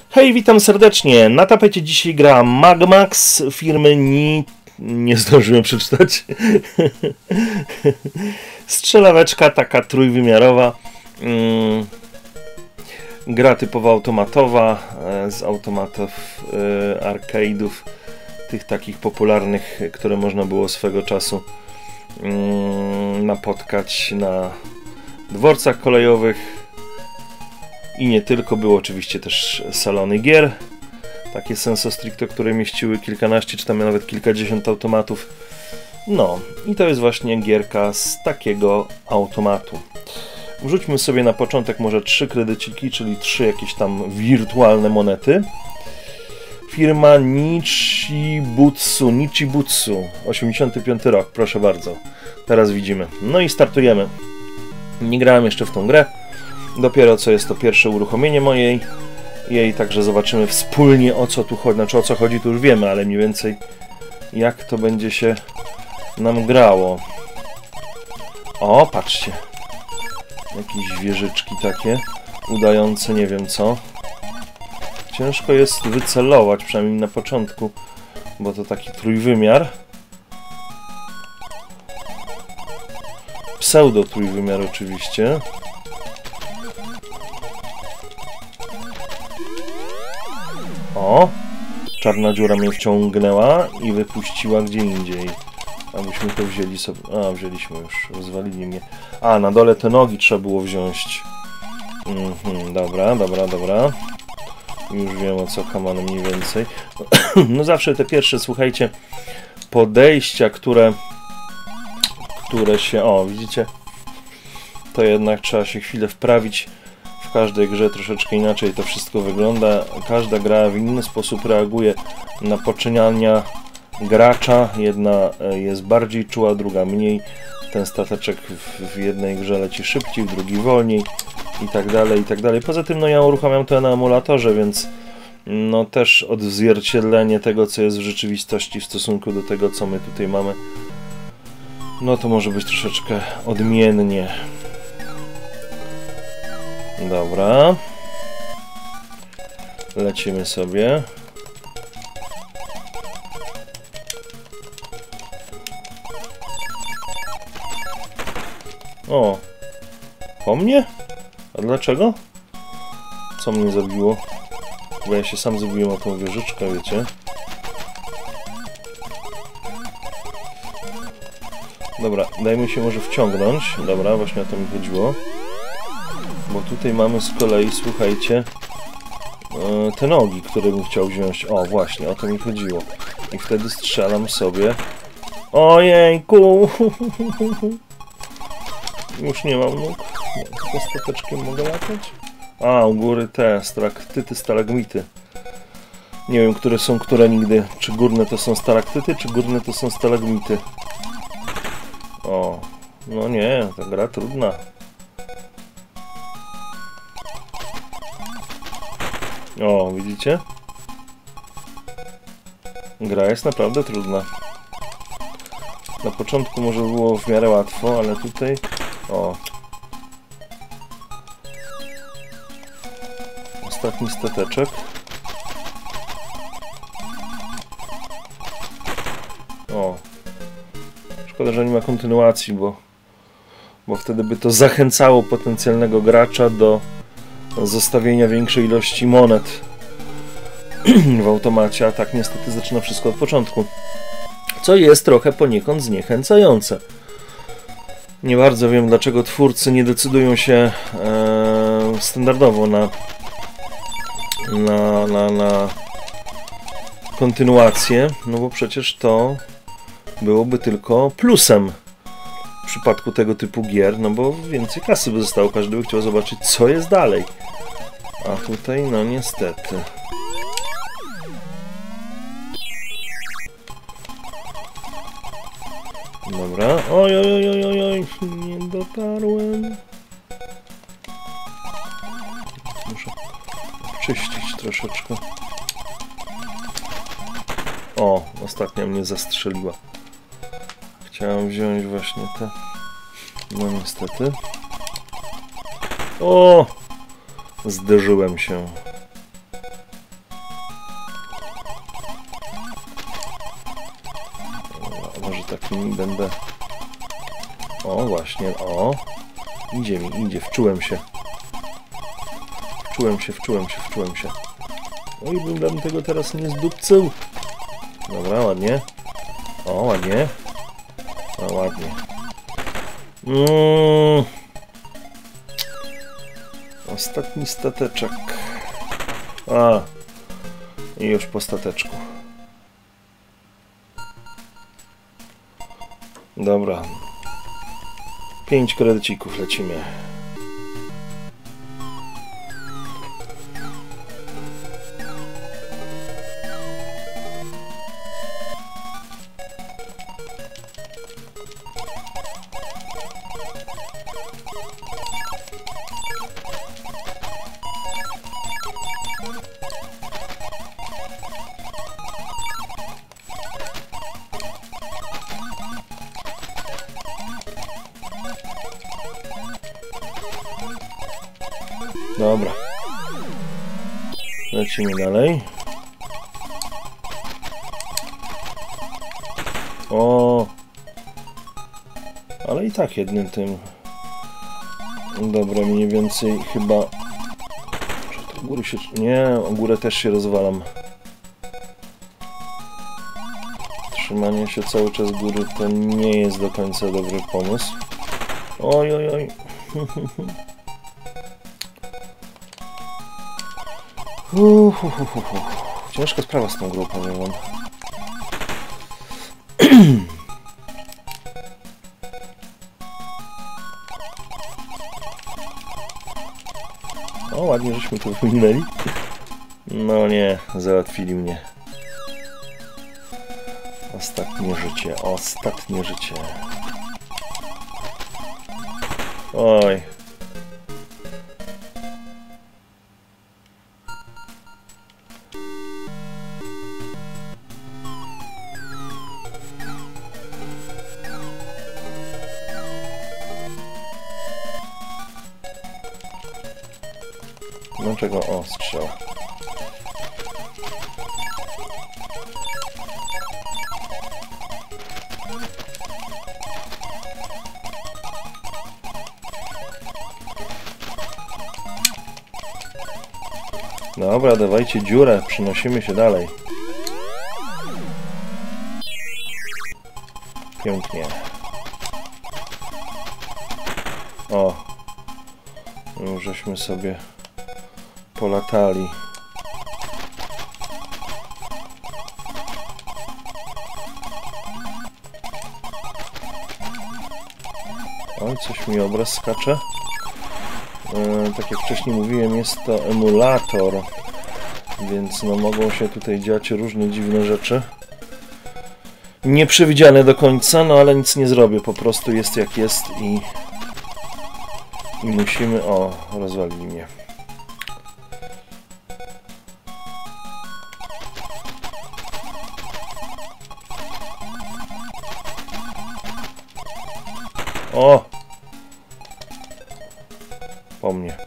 Hej, witam serdecznie. Na tapecie dzisiaj gra Magmax firmy Nie zdążyłem przeczytać. Strzelaweczka taka trójwymiarowa. Gra typowo automatowa z automatów arcade'ów. Tych takich popularnych, które można było swego czasu napotkać na dworcach kolejowych. I nie tylko, były oczywiście też salony gier, takie sensu stricto, które mieściły kilkanaście czy tam nawet kilkadziesiąt automatów. No i to jest właśnie gierka z takiego automatu. Wrzućmy sobie na początek może 3 kredyciki, czyli 3 jakieś tam wirtualne monety. Firma Nichibutsu, 85 rok, proszę bardzo. Teraz widzimy. No i startujemy. Nie grałem jeszcze w tą grę. Dopiero co jest to pierwsze uruchomienie jej, także zobaczymy wspólnie o co tu chodzi. Znaczy o co chodzi to już wiemy, ale mniej więcej jak to będzie się nam grało. O, patrzcie. Jakieś wieżyczki takie udające nie wiem co. Ciężko jest wycelować, przynajmniej na początku, bo to taki trójwymiar. Pseudo trójwymiar oczywiście. O! Czarna dziura mnie wciągnęła i wypuściła gdzie indziej. Abyśmy to wzięli sobie... A, wzięliśmy już. Rozwalili mnie. A, na dole te nogi trzeba było wziąć. Dobra. Już wiem o co kaman mniej więcej. No zawsze te pierwsze, słuchajcie, podejścia, które się... O, widzicie? To jednak trzeba się chwilę wprawić. W każdej grze troszeczkę inaczej to wszystko wygląda. Każda gra w inny sposób reaguje na poczynania gracza. Jedna jest bardziej czuła, druga mniej. Ten stateczek w jednej grze leci szybciej, w drugiej wolniej i tak dalej, i tak dalej. Poza tym no ja uruchamiam to na emulatorze, więc no też odzwierciedlenie tego, co jest w rzeczywistości w stosunku do tego, co my tutaj mamy, no to może być troszeczkę odmiennie. Dobra. Lecimy sobie. O! Po mnie? A dlaczego? Co mnie zabiło? Bo ja się sam zabiłem o tą wieżyczkę, wiecie? Dobra, dajmy się może wciągnąć. Dobra, właśnie o to mi chodziło. Bo tutaj mamy z kolei, słuchajcie, te nogi, które bym chciał wziąć. O, właśnie, o to mi chodziło. I wtedy strzelam sobie. Ojejku! Już nie mam nóg. Nie, tylko stateczkiem mogę latać? A, u góry te stalaktyty, stalagmity. Nie wiem, które są które nigdy. Czy górne to są stalaktyty, czy górne to są stalagmity? O, no nie, ta gra trudna. O, widzicie? Gra jest naprawdę trudna. Na początku może było w miarę łatwo, ale tutaj... O. Ostatni stateczek. O. Szkoda, że nie ma kontynuacji, bo wtedy by to zachęcało potencjalnego gracza do zostawienia większej ilości monet w automacie, a tak niestety zaczyna wszystko od początku. Co jest trochę poniekąd zniechęcające. Nie bardzo wiem, dlaczego twórcy nie decydują się standardowo na kontynuację, no bo przecież to byłoby tylko plusem w przypadku tego typu gier, no bo więcej kasy by zostało, każdy by chciał zobaczyć, co jest dalej. A tutaj, no niestety. Dobra. Oj, nie dotarłem. Muszę czyścić troszeczkę. O, ostatnia mnie zastrzeliła. Chciałem wziąć właśnie te. No niestety. O! Zderzyłem się. takimi będę... O, właśnie, o. Idzie mi, idzie, wczułem się. Wczułem się. Oj, bym tego teraz nie zdupcył. Dobra, ładnie. O, ładnie. O, ładnie. Ostatni stateczek. A. I już po stateczku. Dobra. 5 kredycików lecimy. Dobra. Lecimy dalej. O. Ale i tak jednym tym. Dobra, mniej więcej chyba... Czy to góry się... Nie, o górę też się rozwalam. Trzymanie się cały czas góry to nie jest do końca dobry pomysł. Oj, oj, oj. Ciężka sprawa z tą grą, powiem wam. O, ładnie żeśmy to wyminęli. No nie, załatwili mnie. Ostatnie życie. Oj. Dlaczego? O, strzał. Dobra, dawajcie dziurę, przenosimy się dalej. Pięknie. O. Już żeśmy sobie polatali. Oj, coś mi obraz skacze. Tak jak wcześniej mówiłem, jest to emulator, więc no mogą się tutaj dziać różne dziwne rzeczy. Nieprzewidziane do końca, no ale nic nie zrobię, po prostu jest jak jest i musimy... O, rozwalili mnie. O! Po mnie.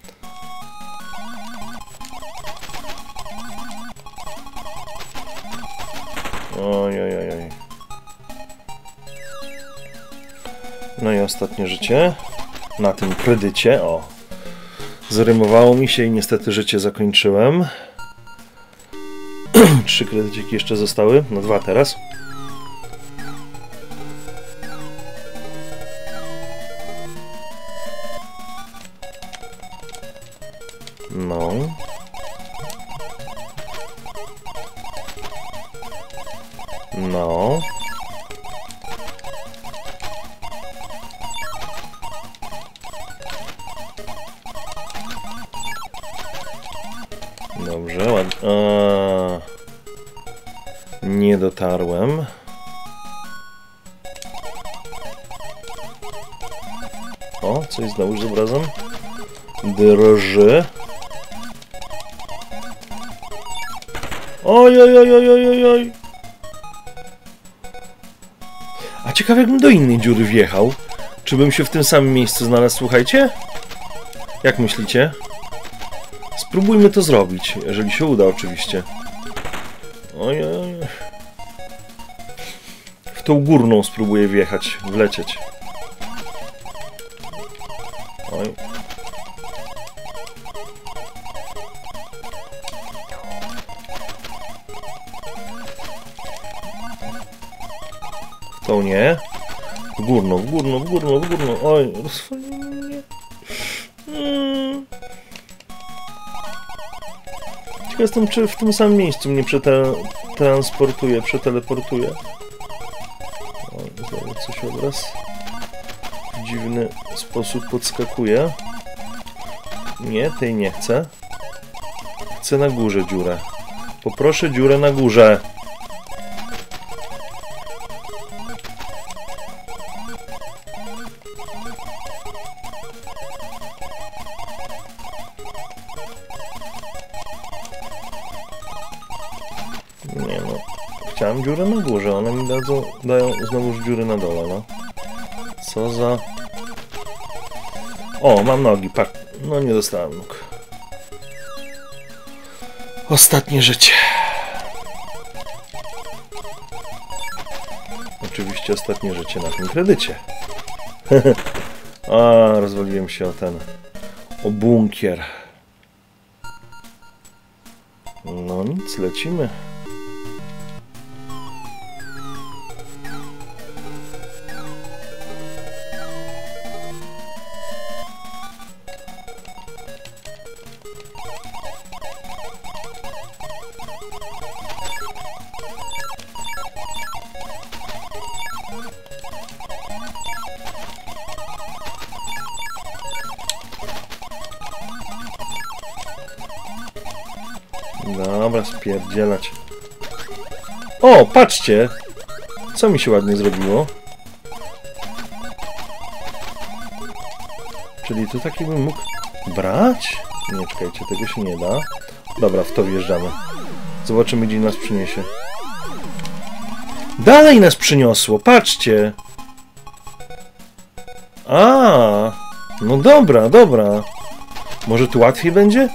Oj, oj, oj, oj. No i ostatnie życie. Na tym kredycie. O. Zarymowało mi się i niestety życie zakończyłem. 3 kredyciki jeszcze zostały. No 2 teraz. No. No. Dobrze, ładnie. Nie dotarłem. O, coś znowu z obrazem. Drży. Oj, oj, oj, oj, oj, oj. A ciekawe, jakbym do innej dziury wjechał. Czy bym się w tym samym miejscu znalazł, słuchajcie? Jak myślicie? Spróbujmy to zrobić, jeżeli się uda oczywiście. Oj, oj, oj. w tą górną spróbuję wjechać, wlecieć. Oj. W tą nie. W górną, w górną, w górną, w górną. Oj, rozwaliło mnie. Ciekaw jestem, czy w tym samym miejscu mnie przeteleportuje. O, znowu coś obraz. W dziwny sposób podskakuje. Nie, tej nie chcę. Chcę na górze dziurę. Poproszę dziurę na górze. Nie no, chciałem dziurę na górze, one mi dają znowu dziury na dole, no. Co za... O, mam nogi, patrz. No nie dostałem nóg. Ostatnie życie. Oczywiście ostatnie życie na tym kredycie. A, rozwaliłem się o bunkier. No nic, lecimy. Dobra, spierdzielać. O, patrzcie! Co mi się ładnie zrobiło? Czyli to taki bym mógł brać? Nie, czekajcie, tego się nie da. Dobra, w to wjeżdżamy. Zobaczymy, gdzie nas przyniesie. Dalej nas przyniosło, patrzcie! A, no dobra, dobra. Może tu łatwiej będzie?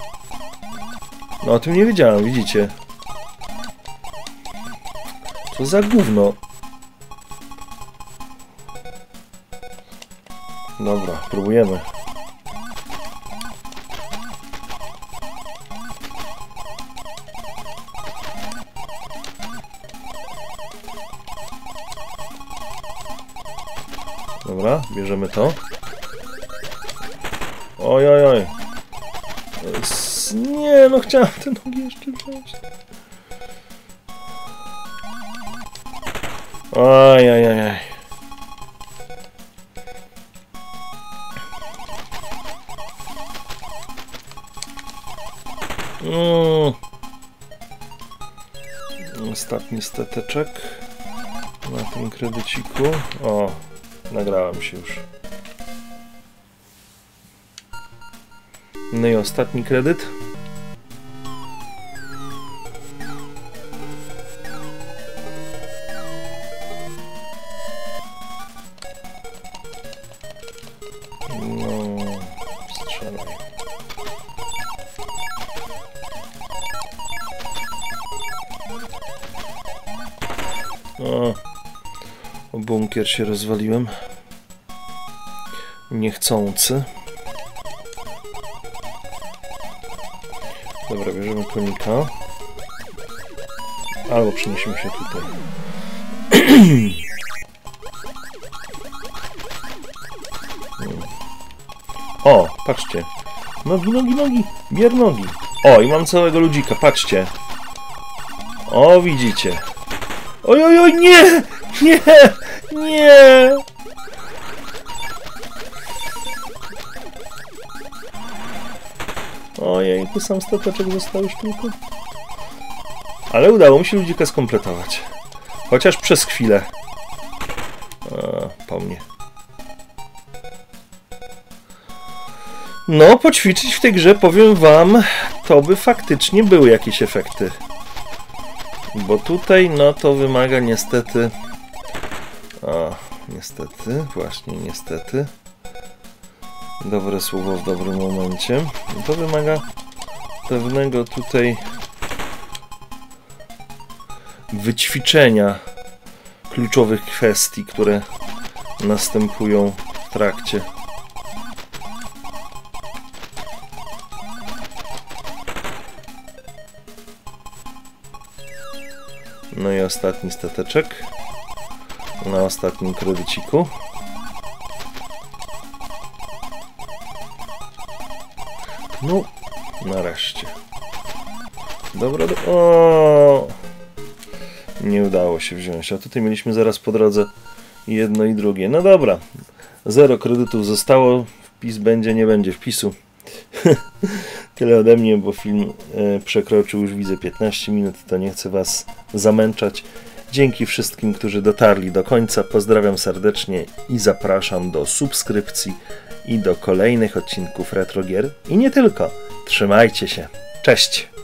No o tym nie wiedziałem, widzicie. Co za gówno. Dobra, próbujemy. Dobra, bierzemy to. Oj, oj, oj. Nie, no chciałem te nogi jeszcze wziąć. Oj, oj, oj, oj. Ostatni stateczek na tym kredyciku. O, nagrałem się już. No i ostatni kredyt. No, strzelaj. O bunkier się rozwaliłem. Niechcący. Dobra, bierzemy konika. Albo przeniesiemy się tutaj. O, patrzcie. Nogi, nogi, nogi. Bier nogi. O, i mam całego ludzika, patrzcie. O, widzicie. Oj, oj, oj, nie! Nie! Nie! Ojej, tu sam stateczek został już tylko. Ale udało mi się ludzika skompletować. Chociaż przez chwilę. Po mnie. No, poćwiczyć w tej grze, powiem wam, to by faktycznie były jakieś efekty. Bo tutaj, no to wymaga niestety... niestety, właśnie niestety. Dobre słowo w dobrym momencie. To wymaga pewnego tutaj wyćwiczenia kluczowych kwestii, które następują w trakcie. No i ostatni stateczek na ostatnim kredyciku. No, nareszcie. Dobra, o! Nie udało się wziąć, a tutaj mieliśmy zaraz po drodze jedno i drugie. No dobra, 0 kredytów zostało, wpis będzie, nie będzie wpisu. Tyle ode mnie, bo film przekroczył już, widzę, 15 minut, to nie chcę Was zamęczać. Dzięki wszystkim, którzy dotarli do końca, pozdrawiam serdecznie i zapraszam do subskrypcji i do kolejnych odcinków Retro Gier. I nie tylko. Trzymajcie się. Cześć!